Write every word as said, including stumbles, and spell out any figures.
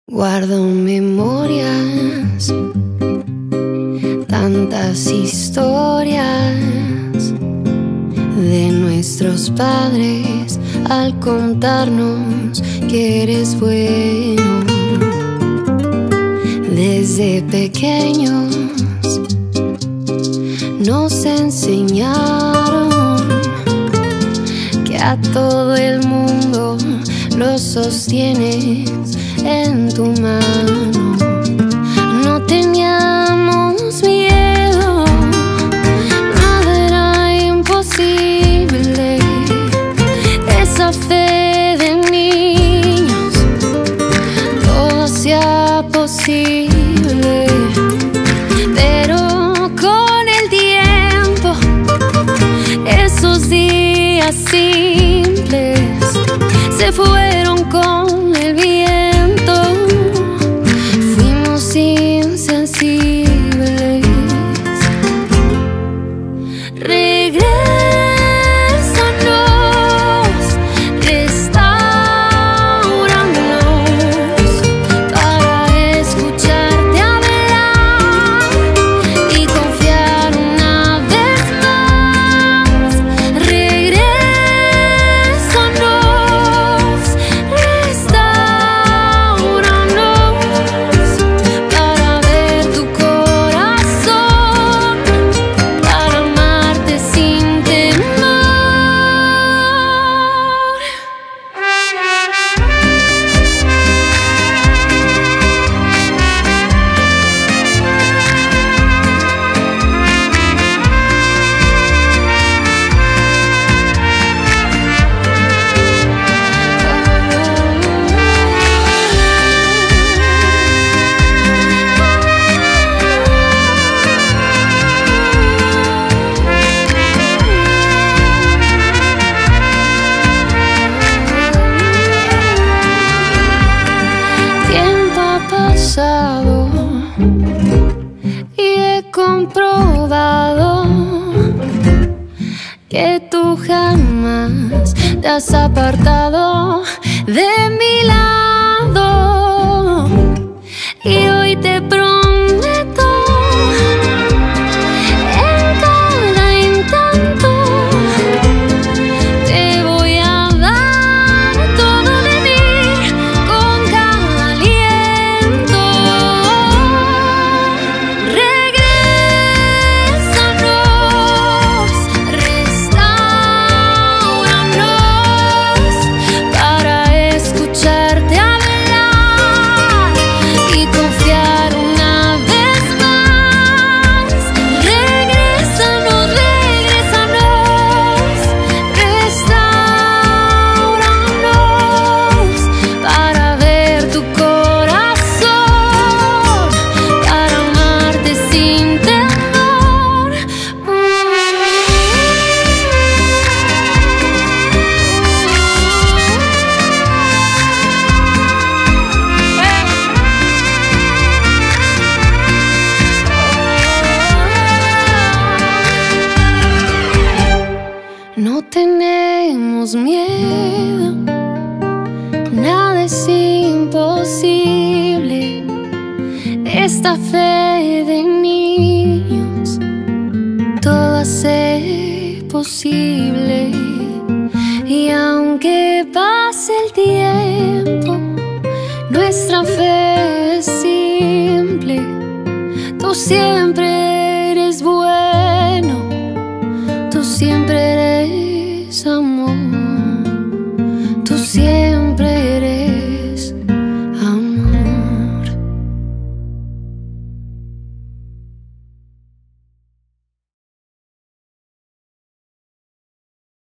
Guardo memorias, tantas historias de nuestros padres al contarnos que eres bueno. Desde pequeños nos enseñaron que a todo el mundo lo sostienes en tu mano. No teníamos miedo, nada era imposible. Esa fe de niños, todo hacía posible. Pero con el tiempo, esos días simples se fueron con el viento. Fuimos insensibles. Regrésanos, restauranos para escucharte hablar y confiar una vez más. Regrésanos, restauranos para ver tu corazón, para amarte sin temor. Tiempo ha pasado y he comprobado que tú jamás te has apartado de mi lado. Y hoy te prometo, en cada intento te voy a dar todo de mí con cada aliento. Regrésanos, restauranos para escucharte hablar y confiar una vez más. Regrésanos, regrésanos, restauranos para ver tu corazón, para amarte sin temor. No tenemos miedo, nada es imposible. Esta fe de niños, todo hace posible. Y aunque pase el tiempo, nuestra fe es simple. Tú siempre eres bueno, tú siempre eres amor, tú siempre